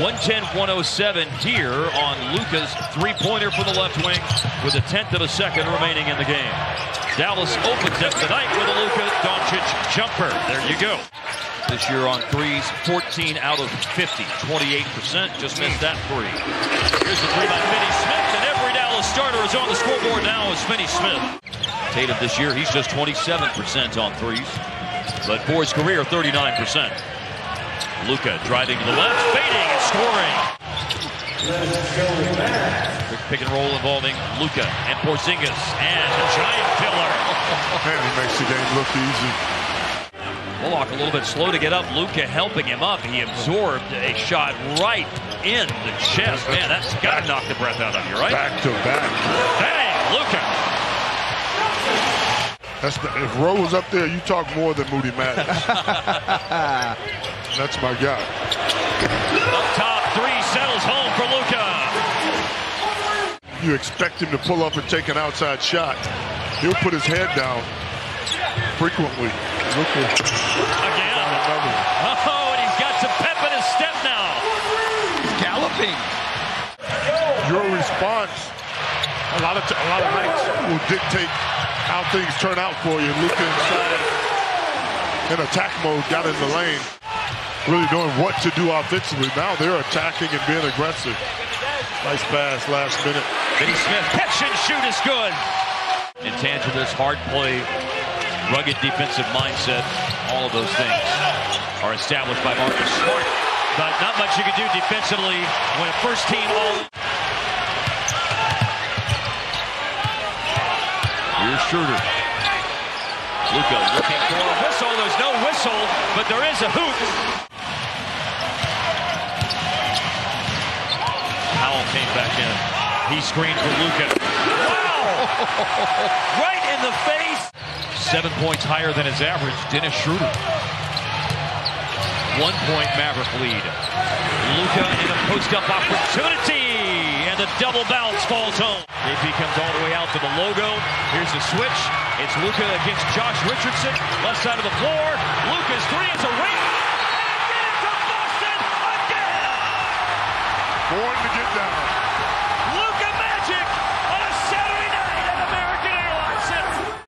110-107 here on Luka's three-pointer for the left wing with a tenth of a second remaining in the game. Dallas opens up tonight with a Luka Doncic jumper. There you go. This year on threes, 14 out of 50, 28%. Just missed that three. Here's the three by Finney Smith, and every Dallas starter is on the scoreboard now as Finney Smith. Tatum this year, he's just 27% on threes, but for his career, 39%. Luka driving to the left, fading and scoring. Quick pick and roll involving Luka and Porzingis, and a giant killer. Man, he makes the game look easy. Bullock a little bit slow to get up. Luka helping him up. He absorbed a shot right in the chest. Man, that's got to knock the breath out of you, right? Back to back. Bang, Luka. If Rowe was up there, you talk more than Moody Madness. That's my guy. Up top, three settles home for Luka. You expect him to pull up and take an outside shot. He'll put his head down frequently. Luka. Again. Oh, and he's got some pep in his step now. He's galloping. Your response a lot of nights will dictate how things turn out for you. Luka inside in attack mode, got in the lane, really knowing what to do offensively. Now they're attacking and being aggressive. Nice pass last minute. Finney Smith, catch and shoot is good. Intangibles, hard play, rugged defensive mindset, all of those things are established by Marcus Smart. But not much you can do defensively when a first team all... Here's Schroeder. Luka looking for a whistle. There's no whistle, but there is a hoop. Powell came back in. He screened for Luka. Wow! Right in the face. 7 points higher than his average. Dennis Schroeder. 1 point Maverick lead. Luka in a post-up opportunity. And the double bounce falls home. AP comes all the way out to the logo. Here's the switch. It's Luka against Josh Richardson. Left side of the floor. Luka's three is a ring. And get it to Boston again. Born to get down.